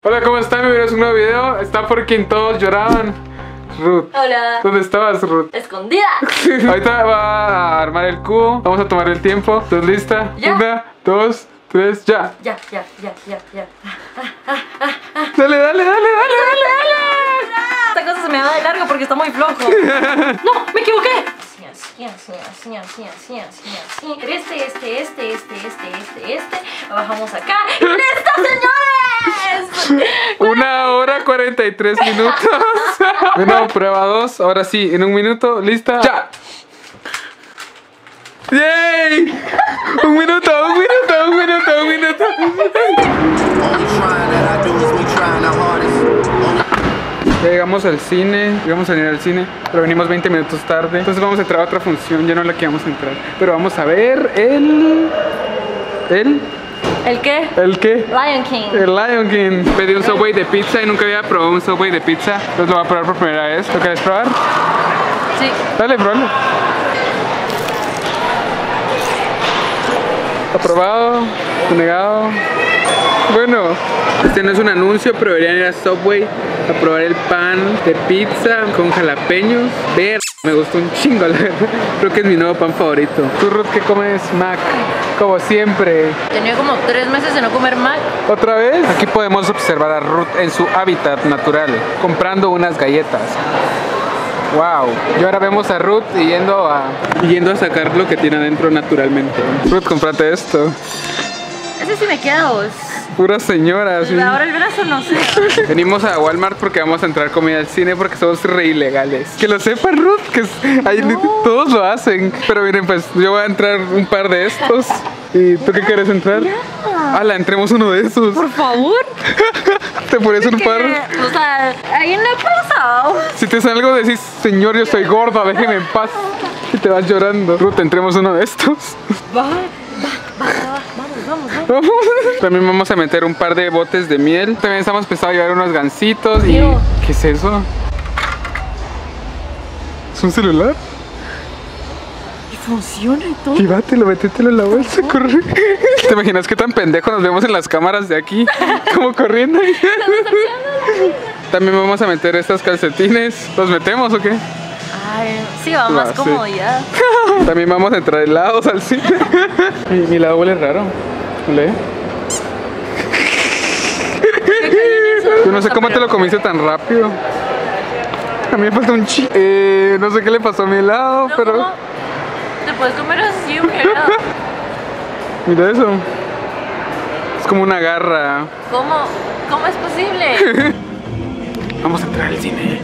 Hola, ¿cómo están? Bienvenidos a un nuevo video. Está por quien todos lloraban. Ruth. Hola. ¿Dónde estabas, Ruth? Escondida. Ahorita va a armar el cubo. Vamos a tomar el tiempo. ¿Estás lista? Ya. 1, 2, 3, ya. Ya. Dale, dale, dale, dale, dale. Esta cosa se me va de largo porque está muy flojo. No, me equivoqué. Este. Bajamos acá. ¡Listo, señores! 1 hora 43 minutos. Bueno, prueba 2. Ahora sí, en 1 minuto. ¿Lista? ¡Ya! ¡Yay! 1 minuto. Ya llegamos al cine, íbamos a venir al cine, pero venimos 20 minutos tarde. Entonces vamos a entrar a otra función, ya no la que íbamos a entrar. Pero vamos a ver ¿El qué? Lion King. El Lion King. Pedí un Subway de pizza y nunca había probado un Subway de pizza. Entonces lo voy a probar por primera vez. ¿Lo quieres probar? Sí. Dale, pruébalo. Aprobado, denegado. Bueno, este no es un anuncio, pero deberían ir a Subway a probar el pan de pizza con jalapeños. Ver, me gustó un chingo, la verdad. Creo que es mi nuevo pan favorito. ¿Tú, Ruth, qué comes? Mac, como siempre. Tenía como 3 meses de no comer Mac. ¿Otra vez? Aquí podemos observar a Ruth en su hábitat natural, comprando unas galletas. Wow. Y ahora vemos a Ruth yendo a sacar lo que tiene adentro naturalmente. Ruth, cómprate esto. Ese sí me queda vos. Pura señora, sí. Ahora el brazo no sé. Venimos a Walmart porque vamos a entrar comida al cine porque somos re ilegales. Que lo sepan, Ruth, que todos lo hacen. Pero miren, pues yo voy a entrar un par de estos. ¿Y tú qué quieres entrar? ¡Hala, entremos uno de esos! Por favor. ¿Te pones un par? O sea, alguien le ha pasado. Si te salgo decís, señor, yo soy gorda, déjeme en paz. Y te vas llorando. Ruth, entremos uno de estos. Vamos. También vamos a meter un par de botes de miel. También estamos pensando llevar unos gansitos y... ¿Qué es eso? ¿Es un celular? Y funciona y todo. Llévatelo, métetelo en la bolsa, corre. ¿Te imaginas qué tan pendejo nos vemos en las cámaras de aquí? Como corriendo. También vamos a meter estos calcetines. ¿Los metemos o qué? Ay, sí, va más comodidad. También vamos a entrar helados al cine. Mi lado huele raro. ¿Huele? Yo no sé cómo te lo comiste tan rápido. A mí me falta un no sé qué le pasó a mi helado, pero... ¿Cómo? ¿Te puedes comer así un helado? Mira eso. Es como una garra. ¿Cómo es posible? Vamos a entrar al cine.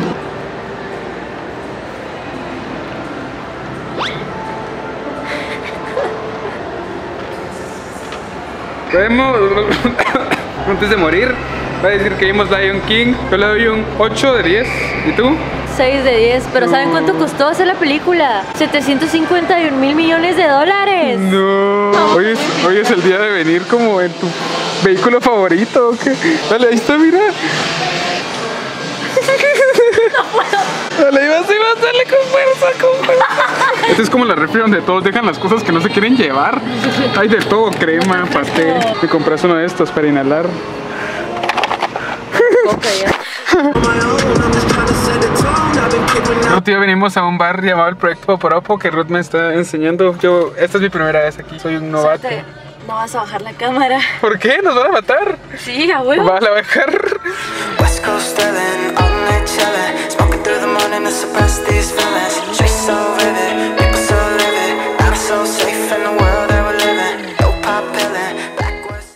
Podemos, antes de morir, va a decir que vimos Lion King. Yo le doy un 8 de 10. ¿Y tú? 6 de 10, pero ¿saben cuánto costó hacer la película? 751 mil millones de dólares. No. Hoy es el día de venir como en tu vehículo favorito, ¿o qué? Dale, ahí está, mira. No puedo. Dale, ahí vas, dale con fuerza. Esta es como la refri donde todos dejan las cosas que no se quieren llevar. Hay de todo, crema, pastel. Te compras uno de estos para inhalar. No, tío, venimos a un bar llamado el Proyecto Poporopo que Ruth me está enseñando. Esta es mi primera vez aquí, soy un novato. No vas a bajar la cámara. ¿Por qué? ¿Nos van a matar? Sí, a huevo. Va a bajar.